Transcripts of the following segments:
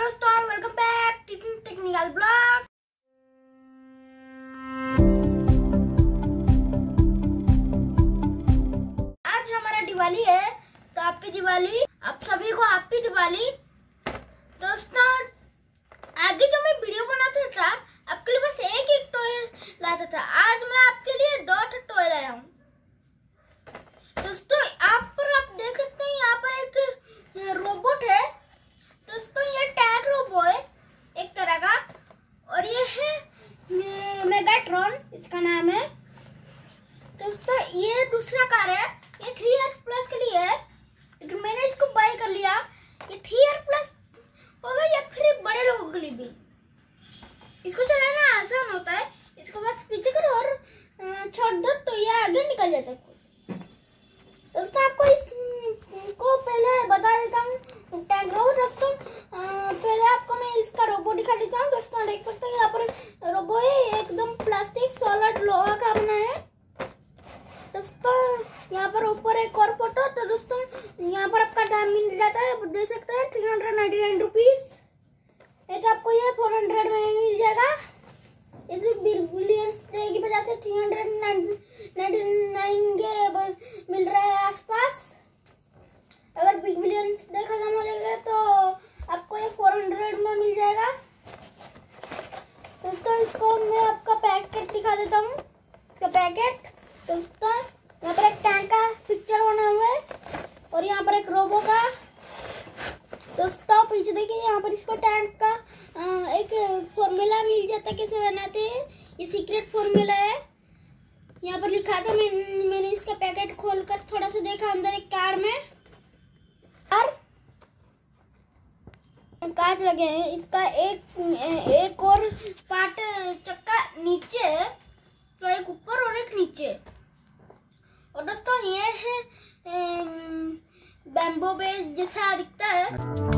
दोस्तों, welcome back technical blog. आज हमारा दिवाली है, तो हैप्पी दिवाली आप सभी को। हैप्पी दिवाली दोस्तों। आगे जो मैं वीडियो बनाता था आपके लिए बस एक टॉय लाता था, आज मैं आपके लिए 2 टॉय लाया हूँ दोस्तों। आप देख सकते हैं यहाँ पर एक रोबोट है दोस्तों। ये टैंक रोबो है एक तरह का, और ये है मेगाट्रॉन इसका नाम है दोस्तों। ये दूसरा कार है, ये 3R+ के लिए है, लेकिन मैंने इसको बाय कर लिया। ये 3R+ होगा या फिर बड़े लोगों के लिए भी। इसको चलाना आसान होता है, इसको बस पीछे करो और छोड़ दो तो ये आगे निकल जाता है दोस्तों। आपको इसको पहले बता देता हूँ टैंक रोबो दोस्तों। पहले आपको मैं इसका रोबो दिखा देता हूँ दोस्तों। देख सकते हैं यहाँ पर रोबो है, एकदम प्लास्टिक सॉलिड लोहा का बना है दोस्तों। यहाँ पर ऊपर एक और फोटो, तो दोस्तों यहाँ पर आपका दाम मिल जाता है, देख सकते हैं 399 रुपीज। एक आपको ये 400 में मिल जाएगा। इसमें बिलियंस डे की वजह से 399 के मिल रहा है आसपास। अगर बिग बिलियंस डे खत्म हो जाएगा तो आपको ये 400 में मिल जाएगा दोस्तों। इसको मैं आपका पैकेट दिखा देता हूँ, इसका पैकेट दोस्तों। यहाँ पर एक टैंक का पिक्चर बना हुआ है और यहाँ पर एक रोबो का दोस्तों। पीछे देखिए यहाँ पर इसको टैंक का एक फॉर्मूला मिल जाता है, कैसे बनाते हैं। ये सीक्रेट फॉर्मूला है, यहाँ पर लिखा था। मैंने इसका पैकेट खोलकर थोड़ा सा देखा, अंदर एक कार्ड में और कांच लगे हैं। इसका एक और पार्ट चक्का नीचे है, तो एक ऊपर और एक नीचे। और दोस्तों ये है बैम्बो बेस जैसा दिखता है।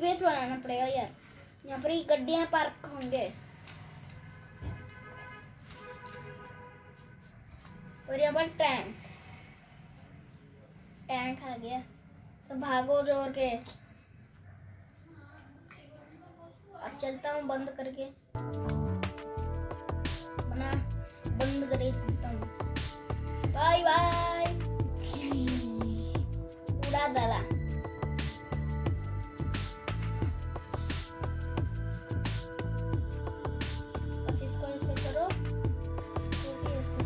बेस बनाना पड़ेगा यार। यहाँ पर ही गड्डियाँ पार्क होंगे और यहाँ पर टैंक आ गया। तो भागो जोर के। अब चलता हूँ बंद करके, बंद करे चलता हूँ। Bye bye. उड़ा डाला। बस इसको ऐसे करो, इसको भी ऐसे।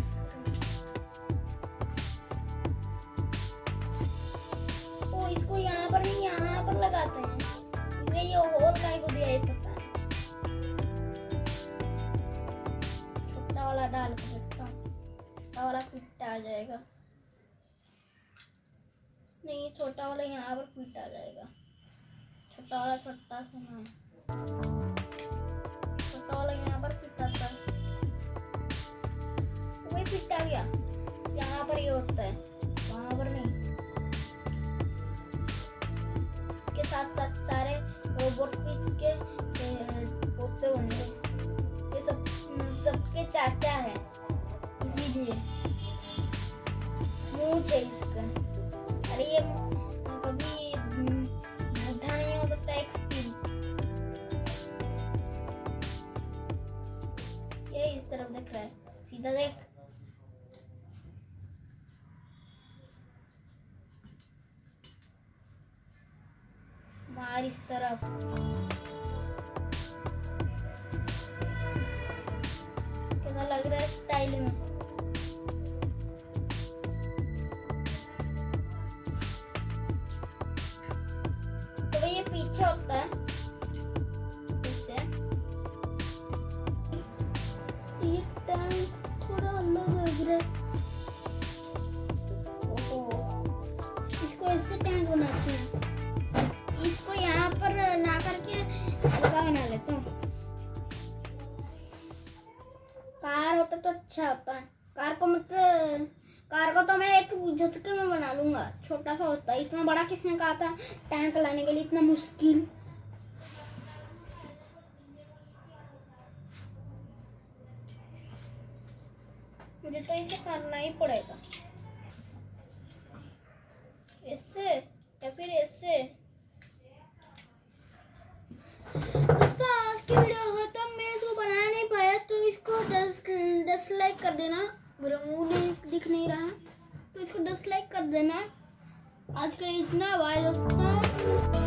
ओ इसको यहाँ पर नहीं, यहाँ पर लगाते हैं, इसलिए ये होल काहे को दिया है पता नहीं। छोटा वाला डाल के रखता हूँ, छोटा वाला फिट आ जाएगा। नहीं, छोटा वाला यहाँ पर फिट आ जाएगा। छोटा वाला छोटा सा ना, छोटा वाला यहाँ पर फिट आता है। वही फिट आ गया। यहाँ पर ये होता है, वहाँ पर नहीं। इसके साथ साथ सारे रोबोट भी इसके पोते होंगे। ये सबके चाचा है, इसीलिए मूंछ है इसका। अरे ये कभी बूढ़ा नहीं हो सकता। ये इस तरफ देख रहा है, सीधा देख। मार इस तरफ। कैसा लग रहा है स्टाइल में? तो ये पीछे होता है इससे। ये टैंक थोड़ा अलग लग रहा है। ओहो, इसको ऐसे टैंक बनाते हैं। इसको यहाँ पर ना करके हल्का बना लेता हूँ। कार होता तो अच्छा होता है। कार को तो मैं एक झटके में बना लूंगा। छोटा सा होता है, इतना बड़ा किसने कहा था टैंक लाने के लिए इतना मुश्किल। मुझे तो इसे करना ही पड़ेगा, इससे या फिर इससे। दोस्तों आज की वीडियो खत्म। मैं इसको बना नहीं पाया तो इसको 10 लाइक कर देना। मेरा मुंह नहीं दिख नहीं रहा है तो इसको 10 लाइक कर देना। आज के लिए इतना। बाय दोस्तों।